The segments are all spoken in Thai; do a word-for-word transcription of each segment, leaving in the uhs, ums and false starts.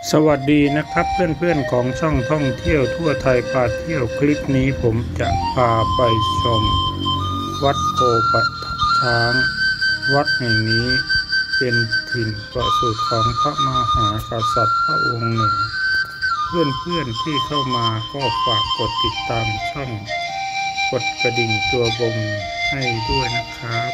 สวัสดีนะครับเพื่อนๆของช่องท่องเที่ยวทั่วไทยพาเที่ยวคลิปนี้ผมจะพาไปชมวัดโพประทับช้างวัดแห่งนี้เป็นถิ่นประสูติของพระมหากษัตริย์พระองค์หนึ่งเพื่อนๆที่เข้ามาก็ฝากกดติดตามช่องกดกระดิ่งตัวบงให้ด้วยนะครับ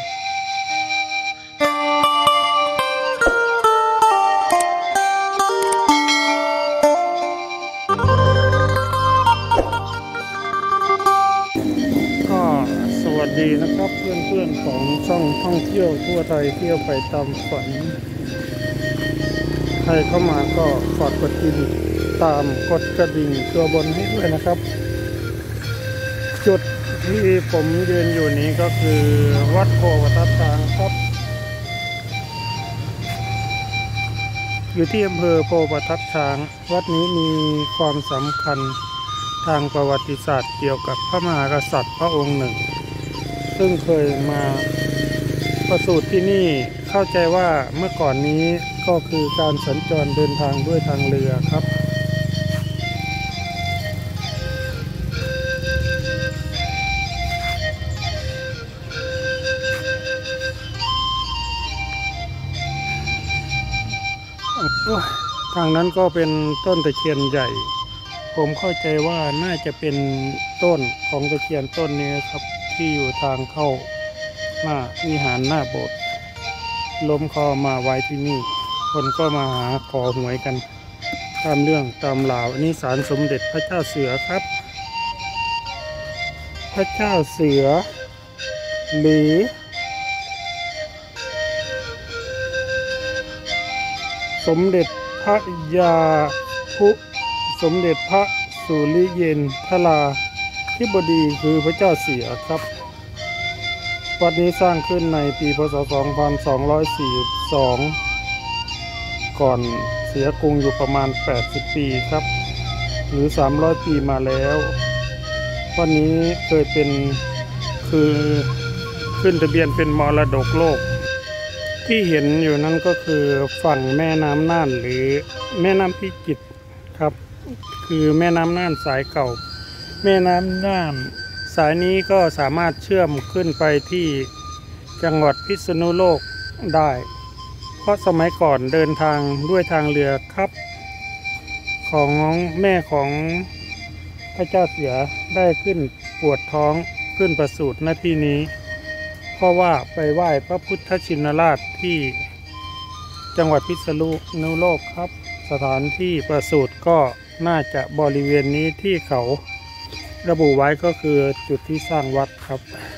สวัสดีนะครับเพื่อนๆของช่องท่องเที่ยวทั่วไทยเที่ยวไปตามฝันใครเข้ามาก็ฝากกดติดตามกดกระดิ่งตัวบนให้ด้วยนะครับจุดที่ผมยืนอยู่นี้ก็คือวัดโพประทับช้างครับอยู่ที่อำเภอโพประทับช้างวัดนี้มีความสำคัญทางประวัติศาสตร์เกี่ยวกับพระมหากษัตริย์พระองค์หนึ่งซึ่งเคยมาประสูติที่นี่เข้าใจว่าเมื่อก่อนนี้ก็คือการสัญจรเดินทางด้วยทางเรือครับทางนั้นก็เป็นต้นตะเคียนใหญ่ผมเข้าใจว่าน่าจะเป็นต้นของตะเคียนต้นนี้ครับที่อยู่ทางเข้าหน้าวิหารหน้าโบสถ์ล้มคอมาไว้ที่นี่คนก็มาหาขอหวยกันตามเรื่องตามราวอันนี้ศาลสมเด็จพระเจ้าเสือครับพระเจ้าเสือหรือสมเด็จพระยาพุสมเด็จพระสุริเยนทราธิบดีคือพระเจ้าเสือครับวัดนี้สร้างขึ้นในปีพ.ศ. สองพันสองร้อยสี่สิบสองก่อนเสียกรุงอยู่ประมาณแปดสิบปีครับหรือสามร้อยปีมาแล้ววัดนี้เคยเป็นคือขึ้นทะเบียนเป็นมรดกโลกที่เห็นอยู่นั้นก็คือฝั่งแม่น้ำน่านหรือแม่น้ำพิจิตรครับคือแม่น้ำน่านสายเก่าแม่น้ำน่านสายนี้ก็สามารถเชื่อมขึ้นไปที่จังหวัดพิษณุโลกได้เพราะสมัยก่อนเดินทางด้วยทางเรือครับของแม่ของพระเจ้าเสือได้ขึ้นปวดท้องขึ้นประสูติณที่นี้เพราะว่าไปไหว้พระพุทธชินราชที่จังหวัดพิษณุโลกครับสถานที่ประสูติก็น่าจะบริเวณนี้ที่เขาระบุไว้ก็คือจุดที่สร้างวัดครับ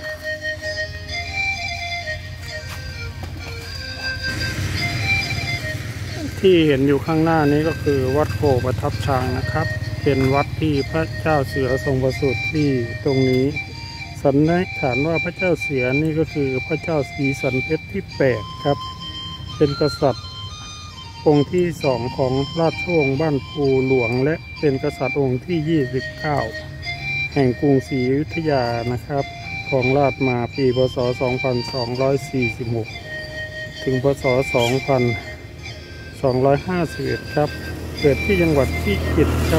ที่เห็นอยู่ข้างหน้านี้ก็คือวัดโพประทับช้างนะครับเป็นวัดที่พระเจ้าเสือทรงประสูติที่ตรงนี้สันนิษฐานว่าพระเจ้าเสือนี่ก็คือพระเจ้าศรีสันเพชรที่แปดครับเป็นกษัตริย์องค์ที่สองของราชวงศ์บ้านภูหลวงและเป็นกษัตริย์องค์ที่ยี่สิบเก้าแห่งกรุงศรีอยุธยานะครับของราชมาปีพ.ศ. สองพันสองร้อยสี่สิบหกถึงพ.ศ. สองพันสองร้อยห้าสิบเอ็ดครับเกิดที่จังหวัดพิจิตรครับ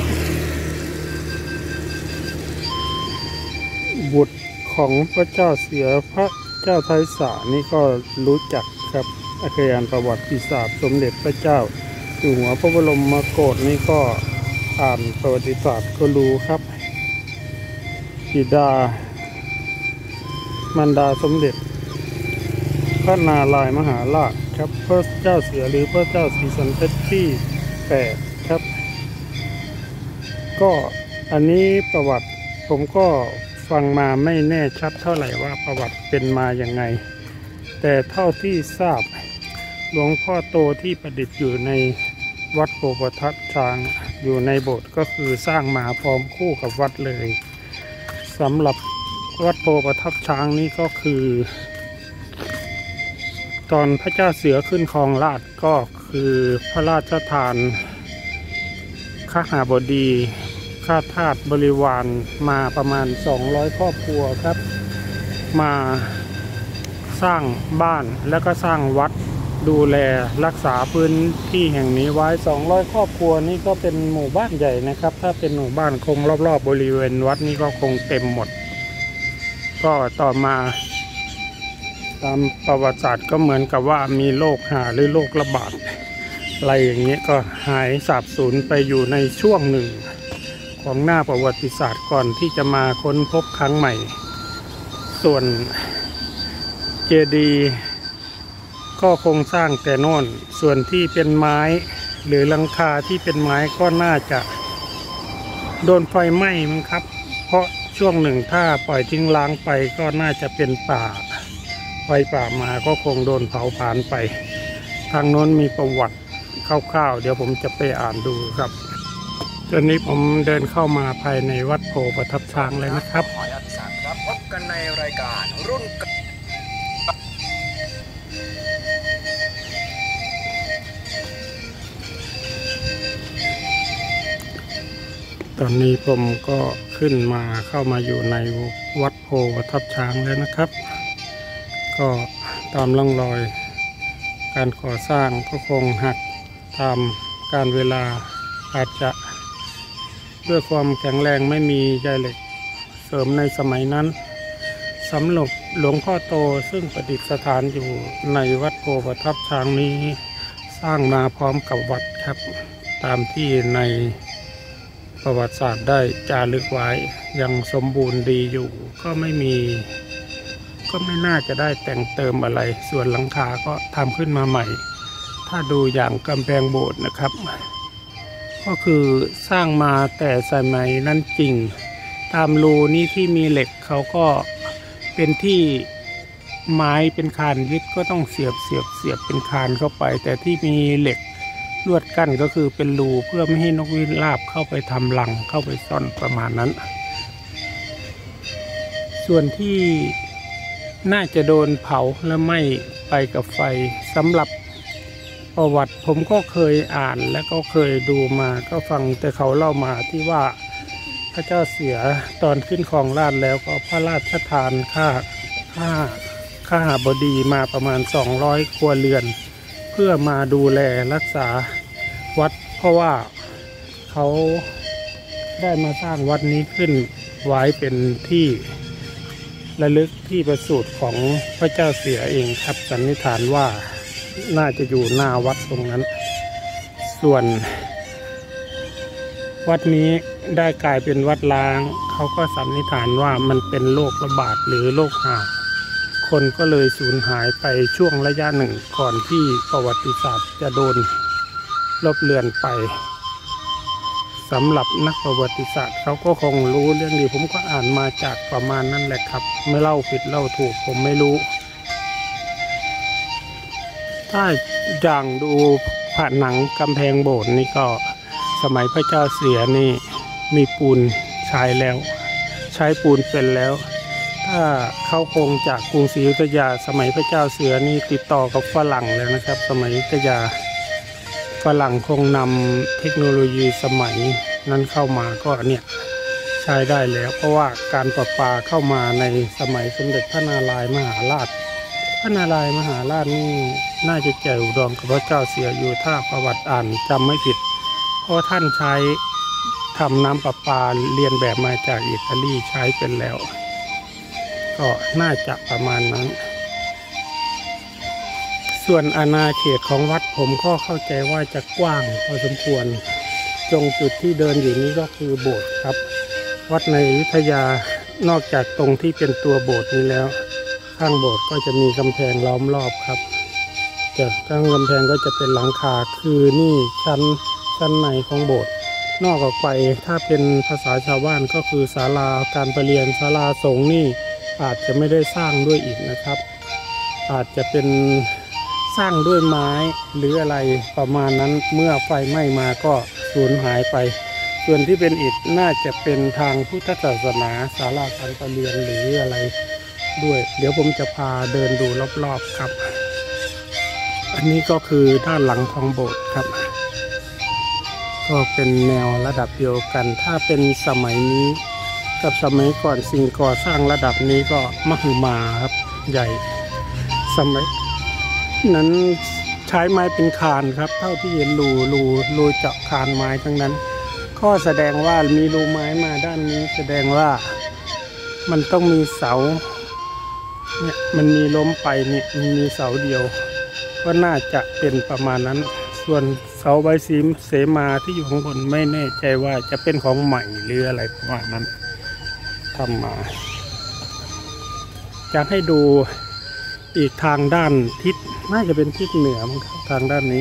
บุตรของพระเจ้าเสือพระเจ้าไทยสานี่ก็รู้จักครับอาคารอ่านประวัติศาสตร์สมเด็จพระเจ้าอยู่หัวพระบรมโกศนี่ก็อ่านประวัติศาสตร์ก็รู้ครับบิดามารดาสมเด็จพระนารายมหาราชครับพระเจ้าเสือหรือพระเจ้าศรีสันเพชรที่แปดครับก็อันนี้ประวัติผมก็ฟังมาไม่แน่ชัดเท่าไหร่ว่าประวัติเป็นมาอย่างไงแต่เท่าที่ทราบหลวงพ่อโตที่ประดิษฐ์อยู่ในวัดโพประทับช้างอยู่ในโบสถ์ก็คือสร้างมาพร้อมคู่กับวัดเลยสำหรับวัดโพประทับช้างนี่ก็คือตอนพระเจ้าเสือขึ้นครองราชย์ก็คือพระราชทานขหบดีข้าทาสบริวารมาประมาณสองร้อยครอบครัวครับมาสร้างบ้านแล้วก็สร้างวัดดูแลรักษาพื้นที่แห่งนี้ไว้สองร้อยครอบครัวนี่ก็เป็นหมู่บ้านใหญ่นะครับถ้าเป็นหมู่บ้านคงรอบๆบริเวณวัดนี้ก็คงเต็มหมดก็ต่อมาตามประวัติศาสตร์ก็เหมือนกับว่ามีโรคหาหรือโรคระบาดอะไรอย่างนี้ก็หายสาบสูญไปอยู่ในช่วงหนึ่งของหน้าประวัติศาสตร์ก่อนที่จะมาค้นพบครั้งใหม่ส่วนเจดีย์ก็คงสร้างแต่โน่นส่วนที่เป็นไม้หรือหลังคาที่เป็นไม้ก็น่าจะโดนไฟไหม้มั้งครับเพราะช่วงหนึ่งถ้าปล่อยทิ้งล้างไปก็น่าจะเป็นป่าไฟป่ามาก็คงโดนเผาผลาญไปทางโน้นมีประวัติคร่าวๆเดี๋ยวผมจะไปอ่านดูครับตอนนี้ผมเดินเข้ามาภายในวัดโพประทับช้างเลยนะครับพบกันในรายการรุ่นตอนนี้ผมก็ขึ้นมาเข้ามาอยู่ในวัดโพประทับช้างแล้วนะครับก็ตามร่องรอยการก่อสร้างก็คงหักตามการเวลาอาจจะด้วยความแข็งแรงไม่มีใยเหล็กเสริมในสมัยนั้นสำหรับหลวงพ่อโตซึ่งประดิษฐานอยู่ในวัดโพประทับช้างนี้สร้างมาพร้อมกับวัดครับตามที่ในประวัติศาสตร์ได้จารึกไว้ยังสมบูรณ์ดีอยู่ก็ไม่มีก็ไม่น่าจะได้แต่งเติมอะไรส่วนหลังคาก็ทำขึ้นมาใหม่ถ้าดูอย่างกำแพงโบสถ์นะครับก็คือสร้างมาแต่สมัยนั้นจริงตามรูนี้ที่มีเหล็กเขาก็เป็นที่ไม้เป็นคานยึดก็ต้องเสียบเสียบเสียบเป็นคานเข้าไปแต่ที่มีเหล็กลวดกั้นก็คือเป็นรูเพื่อไม่ให้นกวิราบเข้าไปทำรังเข้าไปซ่อนประมาณนั้นส่วนที่น่าจะโดนเผาและไหม้ไปกับไฟสำหรับประวัติผมก็เคยอ่านและก็เคยดูมาก็ฟังแต่เขาเล่ามาที่ว่าพระเจ้าเสียตอนขึ้นครองราชย์แล้วก็พระราชทานค่าค่าค่าบดีมาประมาณสองร้อยครัวเรือนเพื่อมาดูแลรักษาวัดเพราะว่าเขาได้มาสร้างวัดนี้ขึ้นไว้เป็นที่ระลึกที่ประสูติของพระเจ้าเสียเองครับสันนิษฐานว่าน่าจะอยู่หน้าวัดตรงนั้นส่วนวัดนี้ได้กลายเป็นวัดล้างเขาก็สันนิษฐานว่ามันเป็นโรคระบาดหรือโรคหาคนก็เลยสูญหายไปช่วงระยะหนึ่งก่อนที่ประวัติศาสตร์จะโดนลบเลือนไปสำหรับนักประวัติศาสตร์เขาก็คงรู้เรื่องนี้ผมก็อ่านมาจากประมาณนั้นแหละครับไม่เล่าผิดเล่าถูกผมไม่รู้ถ้าอย่างดูผนังกำแพงโบสถ์นี่ก็สมัยพระเจ้าเสียนี่มีปูนใช้แล้วใช้ปูนเป็นแล้วถ้าเขาคงจากกรุงศรีอยุธยาสมัยพระเจ้าเสือนี่ติดต่อกับฝรั่งแล้วนะครับสมัยอยุธยาฝรั่งคงนำเทคโนโลยีสมัยนั้นเข้ามาก็เนี่ยใช้ได้แล้วเพราะว่าการประปาเข้ามาในสมัยสมเด็จพระนารายณ์มหาราชพระนารายณ์มหาราชนี่น่าจะแก่อุดมกับพระเจ้าเสียอยู่ถ้าประวัติอ่านจำไม่ผิดเพราะท่านใช้ทำน้ำประปาเรียนแบบมาจากอิตาลีใช้เป็นแล้วก็น่าจะประมาณนั้นส่วนอาณาเขตของวัดผมก็เข้าใจว่าจะกว้างพอสมควรตรงจุดที่เดินอยู่นี้ก็คือโบสถ์ครับวัดในอยุธยานอกจากตรงที่เป็นตัวโบสถ์นี้แล้วข้างโบสถ์ก็จะมีกำแพงล้อมรอบครับจากข้างกำแพงก็จะเป็นหลังคาคือนี่ชั้นชั้นในของโบสถ์นอกออกไปถ้าเป็นภาษาชาวบ้านก็คือศาลาการประเรียนศาลาสงฆ์นี่อาจจะไม่ได้สร้างด้วยอิฐนะครับอาจจะเป็นสร้างด้วยไม้หรืออะไรประมาณนั้นเมื่อไฟไหม้มาก็สูญหายไปส่วนที่เป็นอิฐน่าจะเป็นทางพุทธศาสนาศาลาการประเรียนหรืออะไรด้วยเดี๋ยวผมจะพาเดินดูรอบๆครับอันนี้ก็คือด้านหลังของโบสถ์ครับก็เป็นแนวระดับเดียวกันถ้าเป็นสมัยนี้กับสมัยก่อนสิ่งก่อสร้างระดับนี้ก็มหึมาครับใหญ่สมัยนั้นใช้ไม้เป็นคานครับเท่าที่เห็นรูรูรูเจาะคานไม้ทั้งนั้นข้อแสดงว่ามีรูไม้มาด้านนี้แสดงว่ามันต้องมีเสาเนี่ยมันมีล้มไปเนี่ยมันมีเสาเดียวก็น่าจะเป็นประมาณนั้นส่วนเสาใบสีเสมาที่อยู่ข้างบนไม่แน่ใจว่าจะเป็นของใหม่หรืออะไรประมาณนั้นทำมาจะให้ดูอีกทางด้านทิศน่าจะเป็นทิศเหนือมั้งครับทางด้านนี้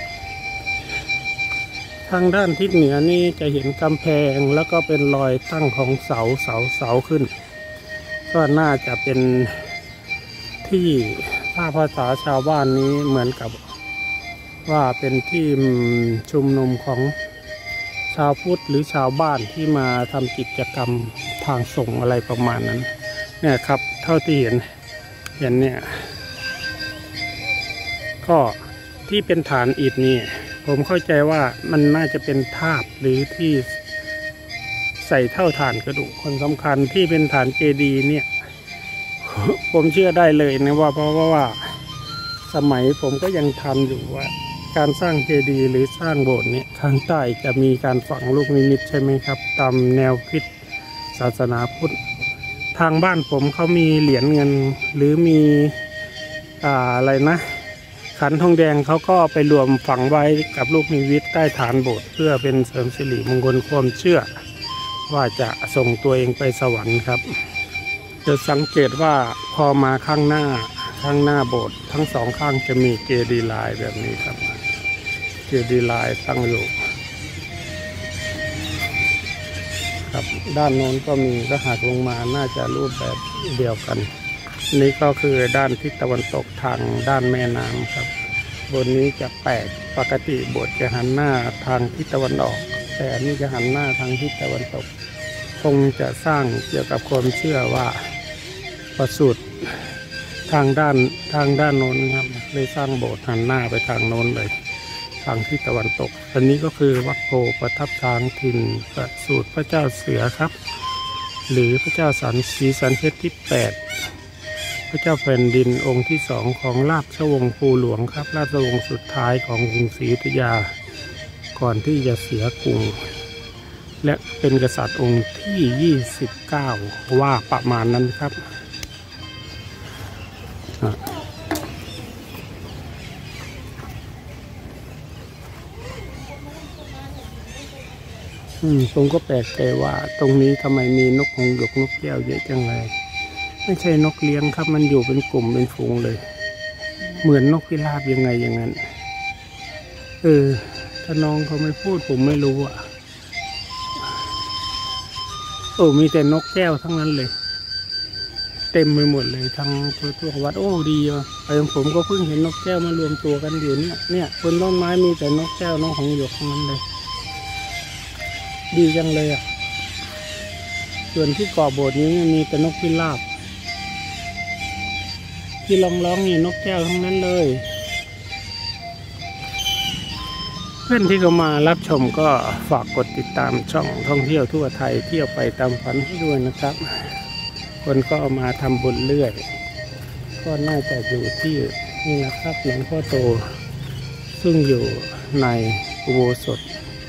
ทางด้านทิศเหนือนี่จะเห็นกำแพงแล้วก็เป็นรอยตั้งของเสาเสาเสาขึ้นก็น่าจะเป็นที่ถ้าภาษาชาวบ้านนี้เหมือนกับว่าเป็นที่ชุมนุมของชาวพุทธหรือชาวบ้านที่มาทำกิจกรรมทางสงฆ์อะไรประมาณนั้นเนี่ยครับเท่าที่เห็นเห็นเนี่ยก็ที่เป็นฐานอิฐนี่ผมเข้าใจว่ามันน่าจะเป็นธาตุหรือที่ใส่เท่าฐานกระดูกคนสำคัญที่เป็นฐานเจดีย์เนี่ยผมเชื่อได้เลยนะว่าเพราะว่าสมัยผมก็ยังทำอยู่ว่าการสร้างเจดีย์หรือสร้างโบสถ์เนี่ยข้างใต้จะมีการฝังลูกนิมิตใช่ไหมครับตามแนวคิดศาสนาพุทธทางบ้านผมเขามีเหรียญเงินหรือมีอ่าอะไรนะขันทองแดงเขาก็ไปรวมฝังไว้กับลูกนิมิตใต้ฐานโบสถ์เพื่อเป็นเสริมสิริมงคลความเชื่อว่าจะส่งตัวเองไปสวรรค์ครับจะสังเกตว่าพอมาข้างหน้าข้างหน้าโบสถ์ทั้งสองข้างจะมีเจดีย์ลายแบบนี้ครับเจดีย์ลายตั้งอยู่ครับด้านโน้นก็มีก็หักลงมาน่าจะรูปแบบเดียวกันนี่ก็คือด้านทิศตะวันตกทางด้านแม่น้ำครับบนนี้จะแปลกปกติโบสถ์จะหันหน้าทางทิศตะวันออกแต่อันนี้จะหันหน้าทางทิศตะวันตกคงจะสร้างเกี่ยวกับความเชื่อว่าประสูติทางด้านทางด้านโน้นครับเลยสร้างโบสถ์หันหน้าไปทางโน้นเลยทางทิศตะวันตกอันนี้ก็คือวัดโพประทับช้างถิ่นประสูติพระเจ้าเสือครับหรือพระเจ้าสันศรีสันเพชรที่แปดพระเจ้าแผ่นดินองค์ที่สองของราชวงศ์ภูหลวงครับราชวงศ์สุดท้ายของกรุงศรีอยุธยาก่อนที่จะเสียกรุงและเป็นกษัตริย์องค์ที่ยี่สิบเก้าว่าประมาณนั้นครับอืมผมก็แปลกใจว่าตรงนี้ทำไมมีนกหงส์หยกนกแก้วเยอะจังเลยไม่ใช่นกเลี้ยงครับมันอยู่เป็นกลุ่มเป็นฝูงเลยเหมือนนกพิราบยังไงอย่างนั้นเออถ้าน้องเขาไม่พูดผมไม่รู้อ่ะโอ้มีแต่นกแก้วทั้งนั้นเลยเต็มไปหมดเลยทั้งทั่ววัดโอ้ดีอ่ะไอ้ผมก็เพิ่งเห็นนกแก้วมารวมตัวกันอยู่เนี่ยเนี่ยบนต้นไม้มีแต่นกแก้วนกหงส์หยกทั้งนั้นเลยดีจังเลยอ่ะส่วนที่เกาะโบสถ์นี้มีแต่นกพิราบที่ร้องร้องนี่นกแก้วทั้งนั้นเลยเพื่อนที่เขามารับชมก็ฝากกดติดตามช่องท่องเที่ยวทั่วไทยเที่ยวไปตามฝันให้ด้วยนะครับคนก็เอามาทำบุญเรื่อยก็น่าจะอยู่ที่นี่นะครับหลวงพ่อโตซึ่งอยู่ในอุโบสถ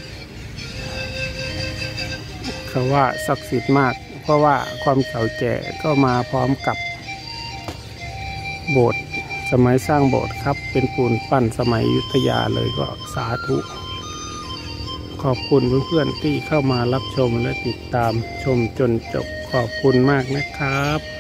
เขาว่าศักดิ์สิทธิ์มากเพราะว่าความเก่าแก่ก็มาพร้อมกับโบสถ์สมัยสร้างโบสถ์ครับเป็นปูนปั้นสมัยอยุธยาเลยก็สาธุขอบคุณเพื่อนๆที่เข้ามารับชมและติดตามชมจนจบขอบคุณมากนะครับ